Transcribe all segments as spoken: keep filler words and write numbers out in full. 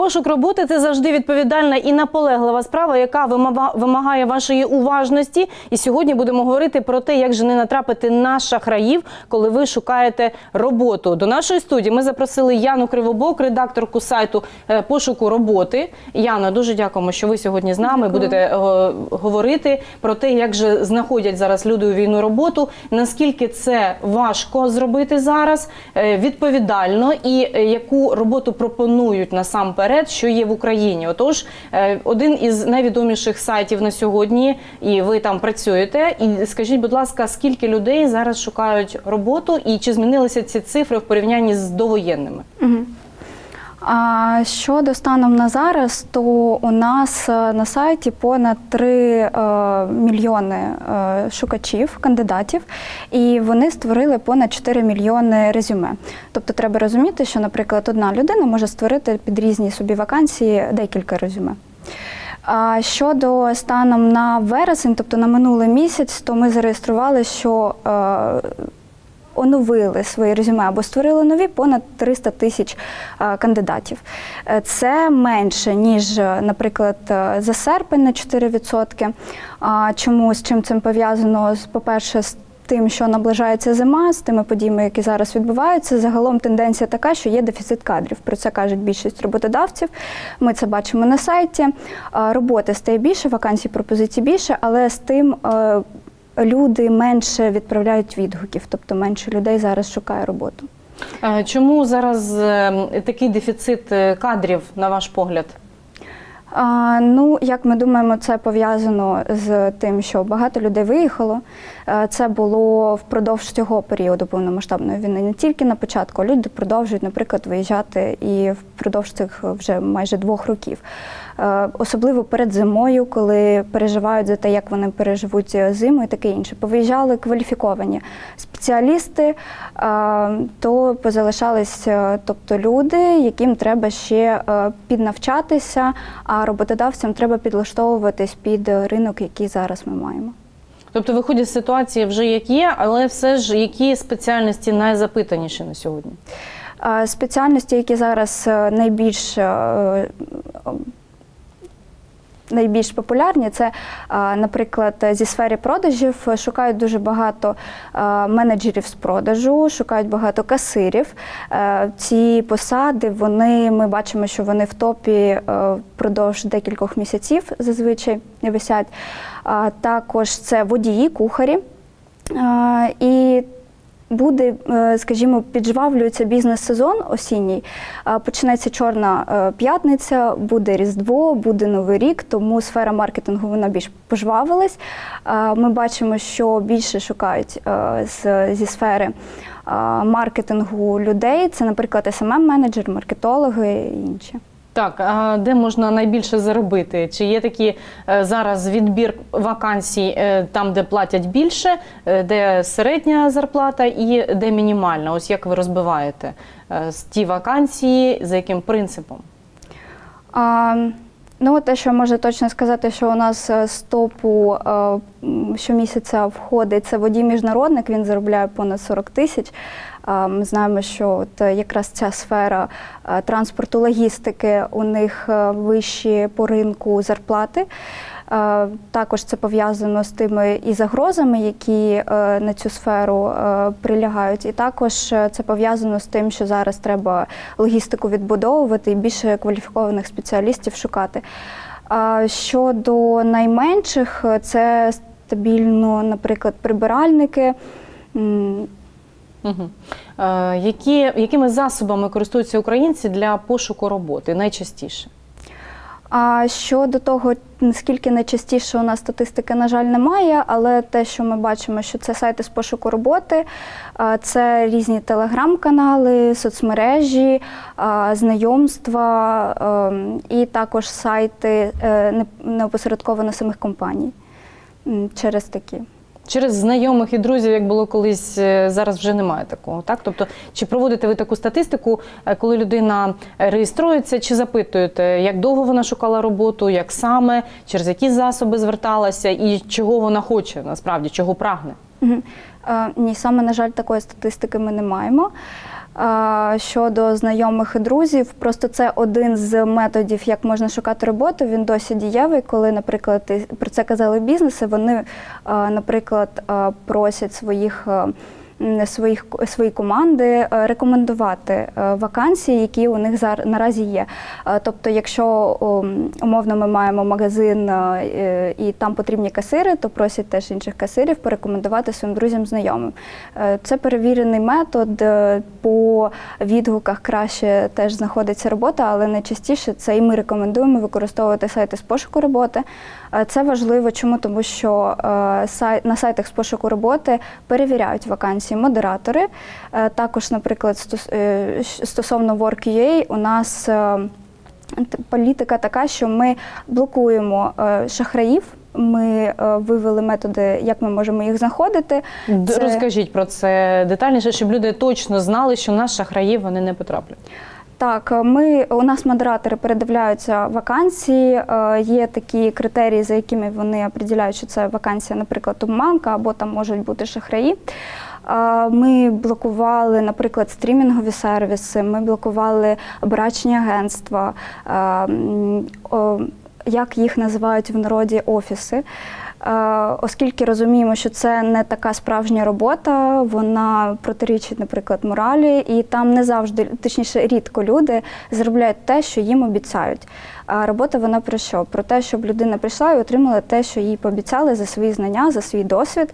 Пошук роботи – це завжди відповідальна і наполеглива справа, яка вимагає вашої уважності. І сьогодні будемо говорити про те, як же не натрапити на шахраїв, коли ви шукаєте роботу. До нашої студії ми запросили Яну Кривобок, редакторку сайту пошуку роботи. Яна, дуже дякуємо, що ви сьогодні з нами. Дякую. Будете говорити про те, як же знаходять зараз люди у війну роботу, наскільки це важко зробити зараз, відповідально, і яку роботу пропонують насамперед, що є в Україні. Отож, один із найвідоміших сайтів на сьогодні, і ви там працюєте. І скажіть, будь ласка, скільки людей зараз шукають роботу, і чи змінилися ці цифри в порівнянні з довоєнними? Угу. А щодо станом на зараз, то у нас на сайті понад три е, мільйони е, шукачів, кандидатів, і вони створили понад чотири мільйони резюме. Тобто треба розуміти, що, наприклад, одна людина може створити під різні собі вакансії декілька резюме. А щодо станом на вересень, тобто на минулий місяць, то ми зареєстрували, що е, оновили свої резюме або створили нові понад триста тисяч кандидатів. Це менше, ніж, наприклад, за серпень на чотири відсотки. Чому, з чим це пов'язано? По-перше, з тим, що наближається зима, з тими подіями, які зараз відбуваються, загалом тенденція така, що є дефіцит кадрів. Про це кажуть більшість роботодавців. Ми це бачимо на сайті. Роботи стає більше, вакансій, пропозицій більше, але з тим люди менше відправляють відгуків, тобто менше людей зараз шукає роботу. Чому зараз такий дефіцит кадрів, на ваш погляд? А, ну, як ми думаємо, це пов'язано з тим, що багато людей виїхало. Це було впродовж цього періоду повномасштабної війни, не тільки на початку, а люди продовжують, наприклад, виїжджати і впродовж цих вже майже двох років. Особливо перед зимою, коли переживають за те, як вони переживуть зиму і таке інше. Повиїжджали кваліфіковані спеціалісти, то позалишались, тобто люди, яким треба ще піднавчатися, а роботодавцям треба підлаштовуватись під ринок, який зараз ми маємо. Тобто виходять з ситуації вже як є, але все ж які спеціальності найзапитаніші на сьогодні? Спеціальності, які зараз найбільш найбільш популярні, це, наприклад, зі сфери продажів шукають дуже багато менеджерів з продажу, шукають багато касирів. Ці посади, вони, ми бачимо, що вони в топі впродовж декількох місяців зазвичай висять. Також це водії, кухарі. І буде, скажімо, піджвавлюється бізнес-сезон осінній, почнеться Чорна п'ятниця, буде Різдво, буде Новий рік, тому сфера маркетингу вона більш пожвавилась. Ми бачимо, що більше шукають зі сфери маркетингу людей, це, наприклад, ес ем ем-менеджер, маркетологи і інші. Так, а де можна найбільше заробити? Чи є такі зараз відбір вакансій там, де платять більше, де середня зарплата і де мінімальна? Ось як ви розбиваєте ті вакансії, за яким принципом? А, ну, те, що можу точно сказати, що у нас з топу щомісяця входить, це водій-міжнародник, він заробляє понад сорок тисяч. Ми знаємо, що от якраз ця сфера транспорту, логістики, у них вищі по ринку зарплати. Також це пов'язано з тими і загрозами, які на цю сферу прилягають. І також це пов'язано з тим, що зараз треба логістику відбудовувати і більше кваліфікованих спеціалістів шукати. Щодо найменших, це стабільно, наприклад, прибиральники. Угу. Е, які, якими засобами користуються українці для пошуку роботи найчастіше? А щодо того, наскільки найчастіше у нас статистики, на жаль, немає, але те, що ми бачимо, що це сайти з пошуку роботи, це різні телеграм-канали, соцмережі, знайомства і також сайти неопосередковано самих компаній через такі. Через знайомих і друзів, як було колись, зараз вже немає такого, так? Тобто, чи проводите ви таку статистику, коли людина реєструється, чи запитуєте, як довго вона шукала роботу, як саме, через які засоби зверталася і чого вона хоче, насправді, чого прагне? Угу. Е, ні, саме, на жаль, такої статистики ми не маємо. Е, щодо знайомих і друзів, просто це один з методів, як можна шукати роботу, він досі дієвий, коли, наприклад, про це казали бізнеси, вони, е, наприклад, е, просять своїх е, Своїх, свої команди рекомендувати вакансії, які у них зараз наразі є. Тобто, якщо умовно ми маємо магазин і там потрібні касири, то просять теж інших касирів порекомендувати своїм друзям, знайомим. Це перевірений метод, по відгуках краще теж знаходиться робота, але найчастіше це і ми рекомендуємо використовувати сайти з пошуку роботи. Це важливо, чому? Тому що на сайтах з пошуку роботи перевіряють вакансії модератори. Також, наприклад, стосовно Work.ua у нас політика така, що ми блокуємо шахраїв. Ми вивели методи, як ми можемо їх знаходити. Це... Розкажіть про це детальніше, щоб люди точно знали, що на шахраїв вони не потраплять. Так, ми, у нас модератори передивляються вакансії, є такі критерії, за якими вони определяють, що це вакансія, наприклад, обманка, або там можуть бути шахраї. Ми блокували, наприклад, стрімінгові сервіси, ми блокували брачні агентства, як їх називають в народі, офіси. Оскільки розуміємо, що це не така справжня робота, вона протирічить, наприклад, моралі, і там не завжди, точніше, рідко люди заробляють те, що їм обіцяють. А робота вона про що? Про те, щоб людина прийшла і отримала те, що їй пообіцяли за свої знання, за свій досвід,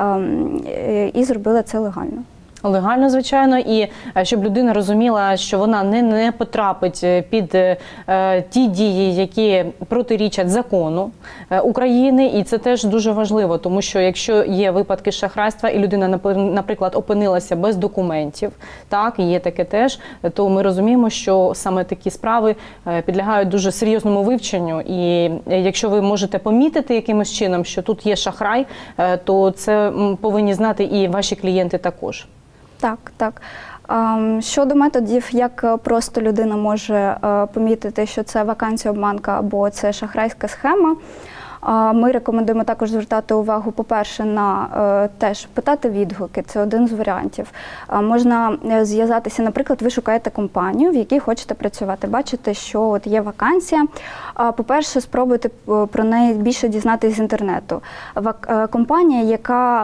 і зробила це легально. Легально, звичайно, і щоб людина розуміла, що вона не, не потрапить під е, ті дії, які протирічать закону України, і це теж дуже важливо, тому що якщо є випадки шахрайства і людина, наприклад, опинилася без документів, так, є таке теж, то ми розуміємо, що саме такі справи підлягають дуже серйозному вивченню, і якщо ви можете помітити якимось чином, що тут є шахрай, то це повинні знати і ваші клієнти також. Так, так. Щодо методів, як просто людина може помітити, що це вакансія-обманка або це шахрайська схема, ми рекомендуємо також звертати увагу, по-перше, на теж питати відгуки, це один з варіантів. Можна зв'язатися, наприклад, ви шукаєте компанію, в якій хочете працювати, бачите, що от є вакансія. По-перше, спробуйте про неї більше дізнатися з інтернету. Компанія, яка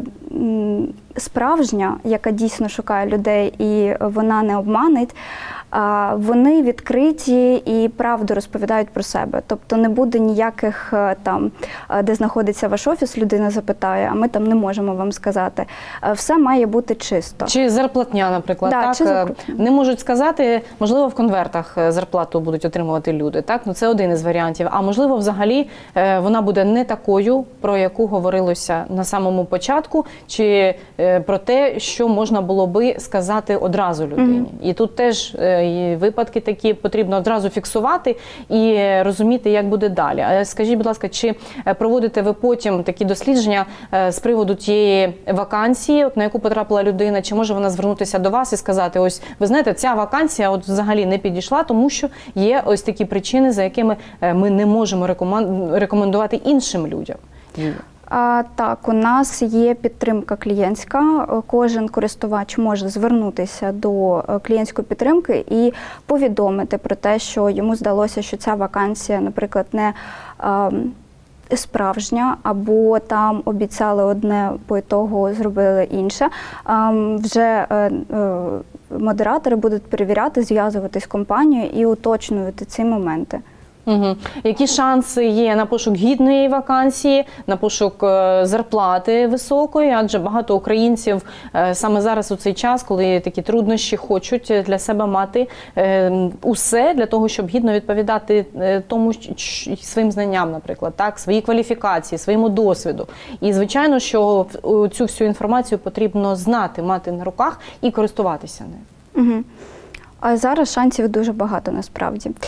справжня, яка дійсно шукає людей і вона не обманить, вони відкриті і правду розповідають про себе. Тобто не буде ніяких там, де знаходиться ваш офіс, людина запитає, а ми там не можемо вам сказати. Все має бути чисто. Чи зарплатня, наприклад, да, так? Чи зарплатня. Не можуть сказати, можливо, в конвертах зарплату будуть отримувати люди, так? Ну, це один із варіантів. А можливо, взагалі, вона буде не такою, про яку говорилося на самому початку, чи про те, що можна було би сказати одразу людині. Mm-hmm. І тут теж і випадки такі потрібно одразу фіксувати і розуміти, як буде далі. Скажіть, будь ласка, чи проводите ви потім такі дослідження з приводу тієї вакансії, на яку потрапила людина, чи може вона звернутися до вас і сказати, ось, ви знаєте, ця вакансія от взагалі не підійшла, тому що є ось такі причини, за якими ми не можемо рекомендувати іншим людям? А, так, у нас є підтримка клієнтська. Кожен користувач може звернутися до клієнтської підтримки і повідомити про те, що йому здалося, що ця вакансія, наприклад, не а, справжня, або там обіцяли одне, по ітогу зробили інше. А, вже а, модератори будуть перевіряти, зв'язуватись з компанією і уточнювати ці моменти. Угу. Які шанси є на пошук гідної вакансії, на пошук зарплати високої, адже багато українців саме зараз у цей час, коли такі труднощі, хочуть для себе мати усе для того, щоб гідно відповідати тому своїм знанням, наприклад, так, своїй кваліфікації, своєму досвіду. І звичайно, що цю всю інформацію потрібно знати, мати на руках і користуватися нею. Угу. А зараз шансів дуже багато, насправді.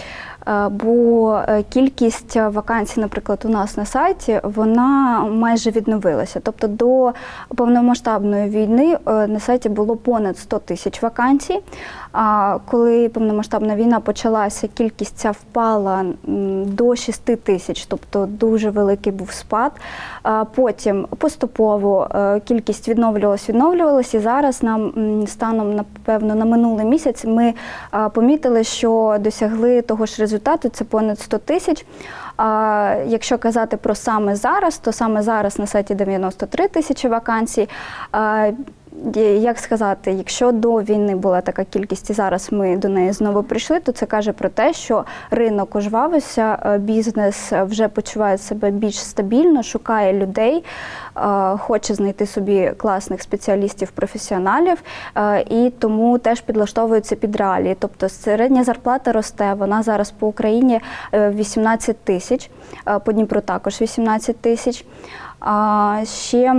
бо кількість вакансій, наприклад, у нас на сайті, вона майже відновилася. Тобто до повномасштабної війни на сайті було понад сто тисяч вакансій. А коли повномасштабна війна почалася, кількість ця впала до шести тисяч, тобто дуже великий був спад. А потім поступово кількість відновлювалась, відновлювалась, і зараз нам станом, напевно, на минулий місяць ми помітили, що досягли того ж результату, це понад сто тисяч. А якщо казати про саме зараз, то саме зараз на сайті дев'яносто три тисячі вакансій. А, як сказати, якщо до війни була така кількість і зараз ми до неї знову прийшли, то це каже про те, що ринок ожвавився, бізнес вже почуває себе більш стабільно, шукає людей, хоче знайти собі класних спеціалістів, професіоналів, і тому теж підлаштовується під реалії. Тобто середня зарплата росте, вона зараз по Україні вісімнадцять тисяч, по Дніпру також вісімнадцять тисяч. Ще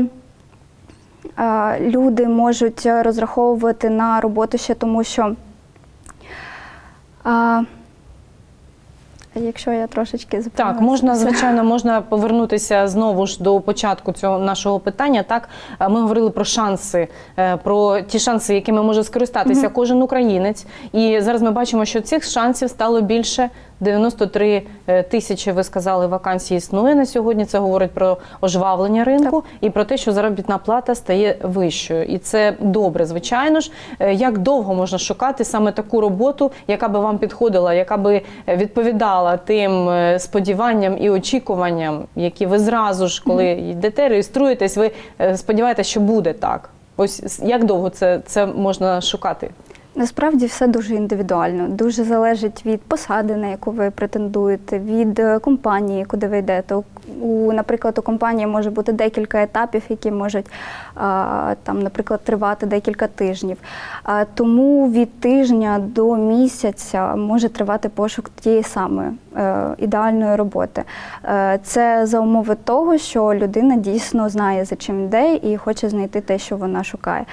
люди можуть розраховувати на роботу ще тому, що а, якщо я трошечки зупинюся. Так, можна, звичайно, можна повернутися знову ж до початку цього нашого питання. Так, ми говорили про шанси, про ті шанси, якими може скористатися mm-hmm. кожен українець. І зараз ми бачимо, що цих шансів стало більше. дев'яносто три тисячі, ви сказали, вакансій існує на сьогодні. Це говорить про ожвавлення ринку так. і про те, що заробітна плата стає вищою. І це добре, звичайно ж. Як довго можна шукати саме таку роботу, яка би вам підходила, яка би відповідала тим сподіванням і очікуванням, які ви зразу ж, коли mm-hmm. йдете, реєструєтесь, ви сподіваєтесь, що буде так? Ось як довго це, це можна шукати? Насправді все дуже індивідуально, дуже залежить від посади, на яку ви претендуєте, від компанії, куди ви йдете. У, наприклад, у компанії може бути декілька етапів, які можуть, а, там, наприклад, тривати декілька тижнів. А, тому від тижня до місяця може тривати пошук тієї самої е, ідеальної роботи. Е, це за умови того, що людина дійсно знає, за чим йде і хоче знайти те, що вона шукає.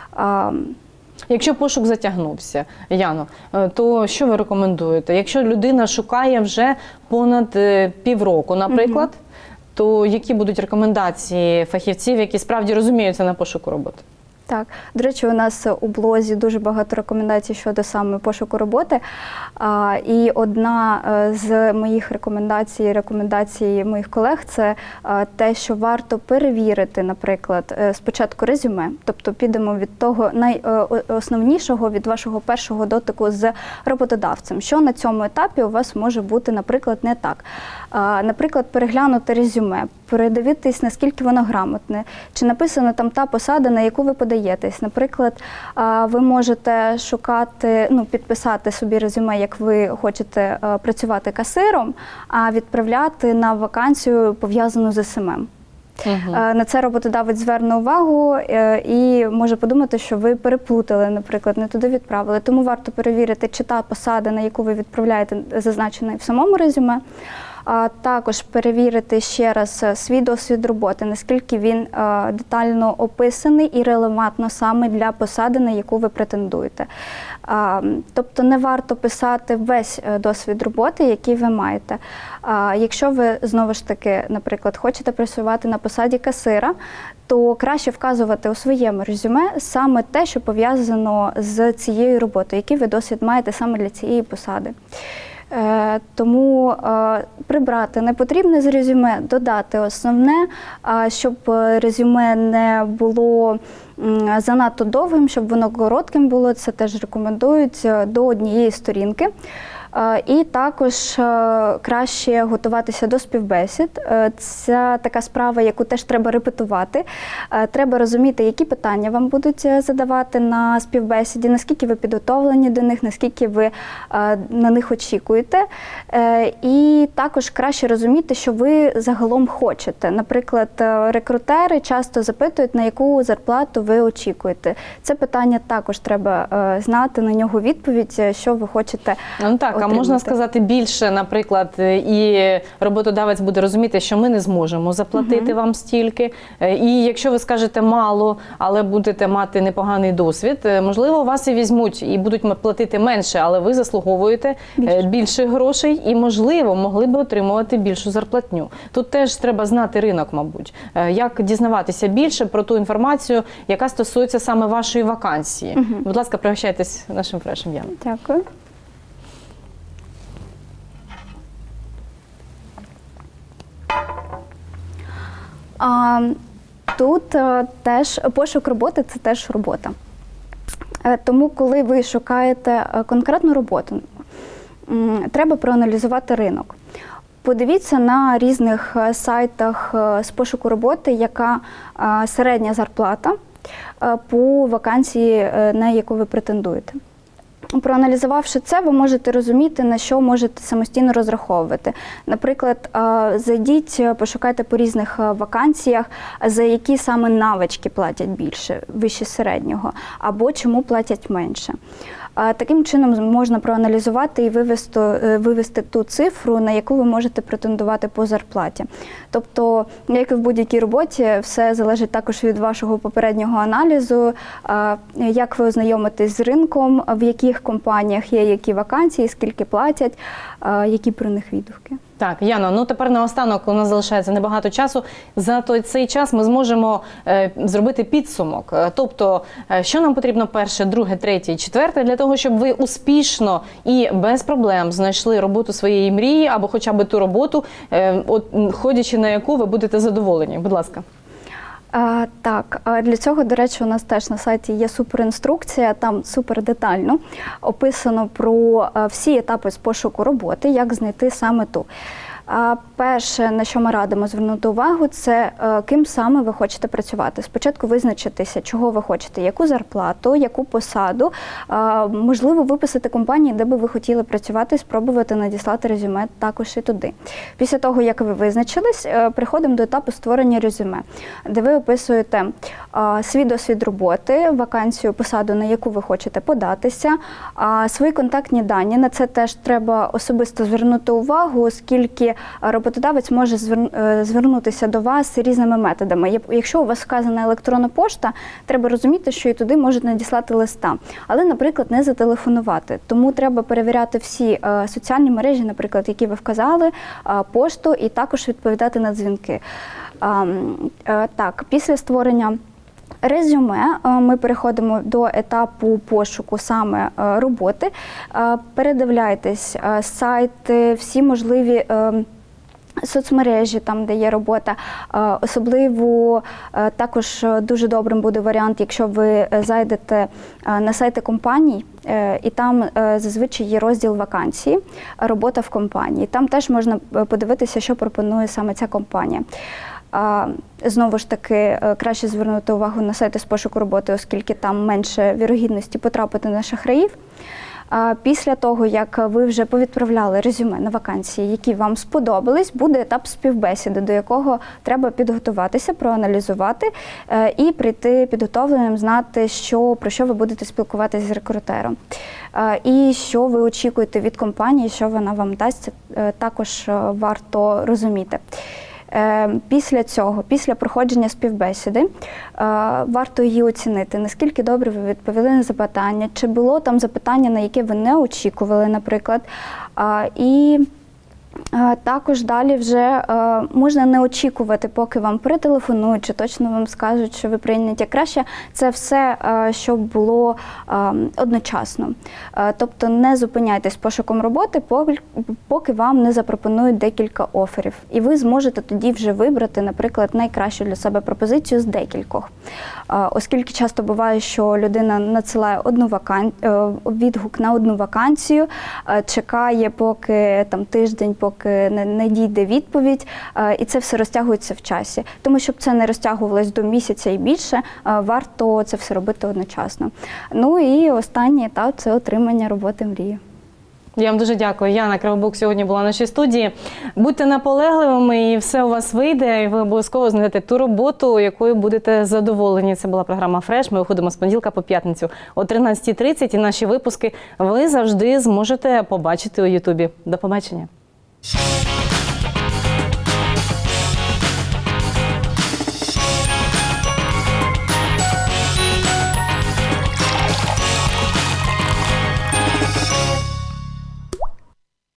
А, Якщо пошук затягнувся, Яно, то що ви рекомендуєте? Якщо людина шукає вже понад півроку, наприклад, mm-hmm. то які будуть рекомендації фахівців, які справді розуміються на пошуку роботи? Так, до речі, у нас у блозі дуже багато рекомендацій щодо саме пошуку роботи. А, і одна з моїх рекомендацій, рекомендацій моїх колег, це а, те, що варто перевірити, наприклад, спочатку резюме. Тобто підемо від того найосновнішого, від вашого першого дотику з роботодавцем. Що на цьому етапі у вас може бути, наприклад, не так. А, наприклад, переглянути резюме, передивитись, наскільки воно грамотне, чи написана там та посада, на яку ви подаєтесь. Наприклад, ви можете шукати, ну, підписати собі резюме, як ви хочете працювати касиром, а відправляти на вакансію, пов'язану з ес ем ем. Угу. На це роботодавець зверне увагу і може подумати, що ви переплутали, наприклад, не туди відправили. Тому варто перевірити, чи та посада, на яку ви відправляєте, зазначена в самому резюме. А також перевірити ще раз свій досвід роботи, наскільки він а, детально описаний і релевантно саме для посади, на яку ви претендуєте. А, тобто не варто писати весь досвід роботи, який ви маєте. А, якщо ви, знову ж таки, наприклад, хочете працювати на посаді касира, то краще вказувати у своєму резюме саме те, що пов'язано з цією роботою, який ви досвід маєте саме для цієї посади. Е, тому е, прибрати непотрібне з резюме, додати основне, е, щоб резюме не було м, занадто довгим, щоб воно коротким було, це теж рекомендують до однієї сторінки. І також краще готуватися до співбесід. Це така справа, яку теж треба репетувати. Треба розуміти, які питання вам будуть задавати на співбесіді, наскільки ви підготовлені до них, наскільки ви на них очікуєте. І також краще розуміти, що ви загалом хочете. Наприклад, рекрутери часто запитують, на яку зарплату ви очікуєте. Це питання також треба знати, на нього відповідь, що ви хочете ну, так. отримати. можна сказати більше, наприклад, і роботодавець буде розуміти, що ми не зможемо заплатити угу. вам стільки. І якщо ви скажете мало, але будете мати непоганий досвід, можливо, вас і візьмуть і будуть платити менше, але ви заслуговуєте більше, більше грошей і, можливо, могли б отримувати більшу зарплатню. Тут теж треба знати ринок, мабуть. Як дізнаватися більше про ту інформацію, яка стосується саме вашої вакансії. Угу. Будь ласка, пригощайтесь нашим фрешем, Яна. Дякую. А, тут а, теж пошук роботи – це теж робота. А, тому, коли ви шукаєте конкретну роботу, м, треба проаналізувати ринок. Подивіться на різних сайтах з пошуку роботи, яка а, середня зарплата а, по вакансії, на яку ви претендуєте. Проаналізувавши це, ви можете розуміти, на що можете самостійно розраховувати. Наприклад, зайдіть, пошукайте по різних вакансіях, за які саме навички платять більше, вище середнього, або чому платять менше. Таким чином можна проаналізувати і вивести, вивести ту цифру, на яку ви можете претендувати по зарплаті. Тобто, як і в будь-якій роботі, все залежить також від вашого попереднього аналізу, як ви ознайомитесь з ринком, в яких компаніях є які вакансії, скільки платять, які про них відгуки. Так, Яно, ну тепер наостанок у нас залишається небагато часу. За той, цей час ми зможемо е, зробити підсумок. Тобто, е, що нам потрібно перше, друге, третє і четверте, для того, щоб ви успішно і без проблем знайшли роботу своєї мрії, або хоча б ту роботу, е, от, ходячи на яку ви будете задоволені. Будь ласка. А, так, для цього, до речі, у нас теж на сайті є суперінструкція, там супер детально описано про всі етапи з пошуку роботи, як знайти саме ту. А перше, на що ми радимо звернути увагу, це ким саме ви хочете працювати. Спочатку визначитися, чого ви хочете, яку зарплату, яку посаду, можливо, виписати компанії, де би ви хотіли працювати, спробувати надіслати резюме також і туди. Після того, як ви визначились, приходимо до етапу створення резюме, де ви описуєте свій досвід роботи, вакансію, посаду, на яку ви хочете податися, свої контактні дані. На це теж треба особисто звернути увагу, оскільки роботодавець може звернутися до вас різними методами. Якщо у вас вказана електронна пошта, треба розуміти, що і туди можуть надіслати листа. Але, наприклад, не зателефонувати. Тому треба перевіряти всі соціальні мережі, наприклад, які ви вказали, пошту, і також відповідати на дзвінки. Так, після створення резюме ми переходимо до етапу пошуку саме роботи. Передивляйтесь сайти, всі можливі соцмережі, там, де є робота. Особливо також дуже добрим буде варіант, якщо ви зайдете на сайти компаній, і там зазвичай є розділ вакансії, робота в компанії. Там теж можна подивитися, що пропонує саме ця компанія. Знову ж таки, краще звернути увагу на сайти з пошуку роботи, оскільки там менше вірогідності потрапити на шахраїв. Після того, як ви вже повідправляли резюме на вакансії, які вам сподобались, буде етап співбесіди, до якого треба підготуватися, проаналізувати і прийти підготовленим, знати, що, про що ви будете спілкуватися з рекрутером. І що ви очікуєте від компанії, що вона вам дасть, також варто розуміти. Після цього, після проходження співбесіди, варто її оцінити, наскільки добре ви відповіли на запитання, чи було там запитання, на яке ви не очікували, наприклад, і також далі вже можна не очікувати, поки вам перетелефонують, чи точно вам скажуть, що ви прийняті. Краще це все, щоб було одночасно. Тобто не зупиняйтесь пошуком роботи, поки вам не запропонують декілька оферів. І ви зможете тоді вже вибрати, наприклад, найкращу для себе пропозицію з декількох. Оскільки часто буває, що людина надсилає одну вакан... відгук на одну вакансію, чекає, поки там тиждень, поки не, не дійде відповідь, і це все розтягується в часі. Тому, щоб це не розтягувалось до місяця і більше, варто це все робити одночасно. Ну і останній етап – це отримання роботи мрії. Я вам дуже дякую. Яна Кривобук сьогодні була в нашій студії. Будьте наполегливими, і все у вас вийде, і ви обов'язково знайдете ту роботу, якою будете задоволені. Це була програма «Фреш». Ми виходимо з понеділка по п'ятницю о тринадцятій тридцять, і наші випуски ви завжди зможете побачити у Ютубі. До побачення.